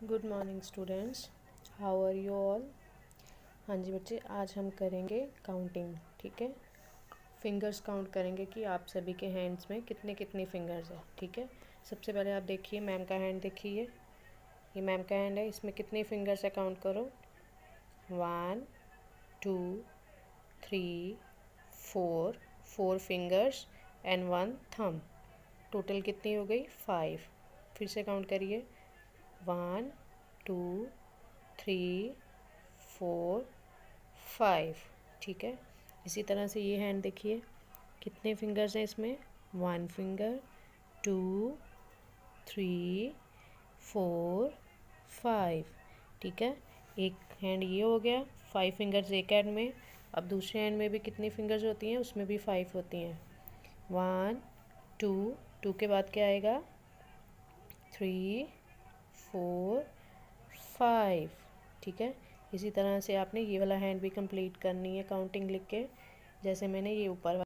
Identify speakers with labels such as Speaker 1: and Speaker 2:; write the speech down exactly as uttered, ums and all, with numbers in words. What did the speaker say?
Speaker 1: Good morning students, how are you all. हाँ जी बच्चे, आज हम करेंगे काउंटिंग। ठीक है, फिंगर्स काउंट करेंगे कि आप सभी के हैंड्स में कितने कितने फिंगर्स हैं। ठीक है, सबसे पहले आप देखिए मैम का हैंड देखिए, ये मैम का हैंड है, इसमें कितने फिंगर्स है काउंट करो। One two three four four fingers and one thumb. Total कितनी हो गई? फाइव। फिर से काउंट करिए, one two three four five. ठीक है, इसी तरह से ये हैंड देखिए, कितने फिंगर्स हैं इसमें? One finger, two three four five. ठीक है, एक हैंड ये हो गया, फाइव फिंगर्स एक हैंड में। अब दूसरे हैंड में भी कितनी फिंगर्स होती हैं? उसमें भी फाइव होती हैं। वन टू, टू के बाद क्या आएगा? Three four five. ठीक है, इसी तरह से आपने ये वाला हैंड भी कंप्लीट करनी है काउंटिंग लिख के, जैसे मैंने ये ऊपर